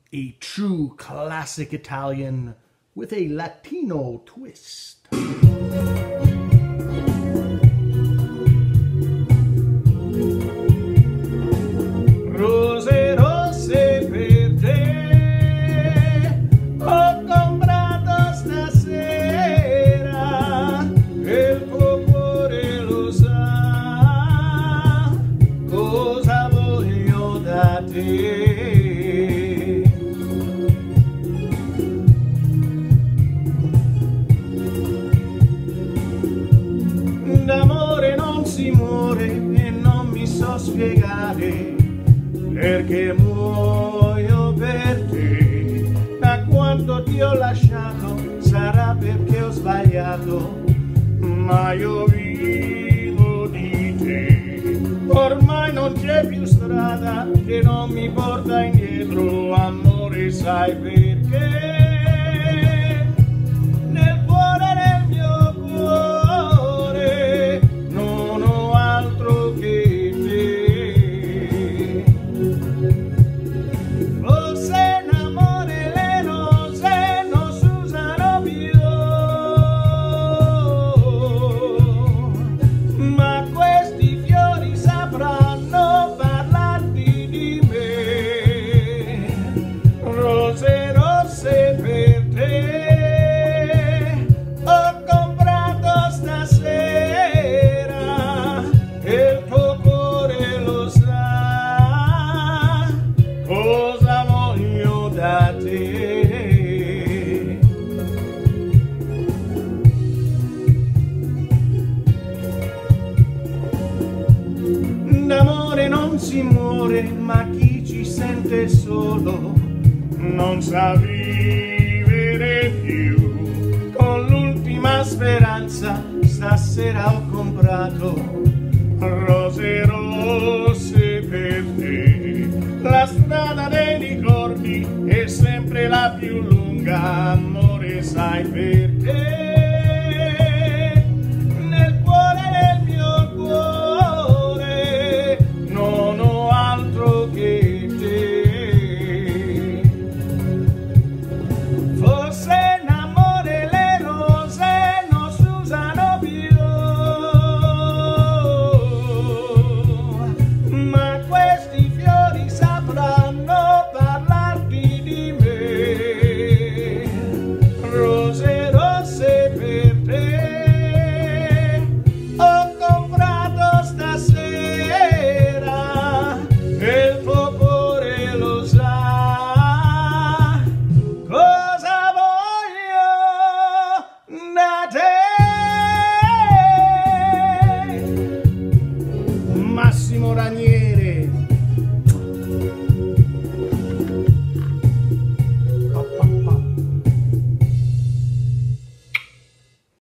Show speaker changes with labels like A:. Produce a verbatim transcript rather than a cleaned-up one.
A: a true classic Italian with a Latino twist. Rose rosse per te ho comprato stasera e il tuo cuore lo sa cosa voglio da te. D'amore non si muore e non mi so spiegare perché muoio per te. Da quando ti ho lasciato sarà perché ho sbagliato, ma io vivo di te. Ormai non c'è più strada che non mi porta indietro, amore, sai perché? Nel cuore del mio cuore non ho altro che te. Forse in amore le rose non si usano più, ma questi fiori sapranno parlarti di me. Rose rosse per te ho comprato stasera e il tuo cuore lo sa cosa voglio da te. D'amore non si muore, ma chi ci sente solo non sa vivere più. Con l'ultima speranza stasera ho comprato rose rosse per te. La strada dei ricordi è sempre la più lunga, amore, sai perché? Nel cuore del mio cuore non ho altro che te. Forse in amore le rose non si usano più, ma questi fiori sapranno parlarti di me. Rose rosse per te ho comprato stasera e il tuo cuore lo sa cosa voglio da te. Massimo Ranieri.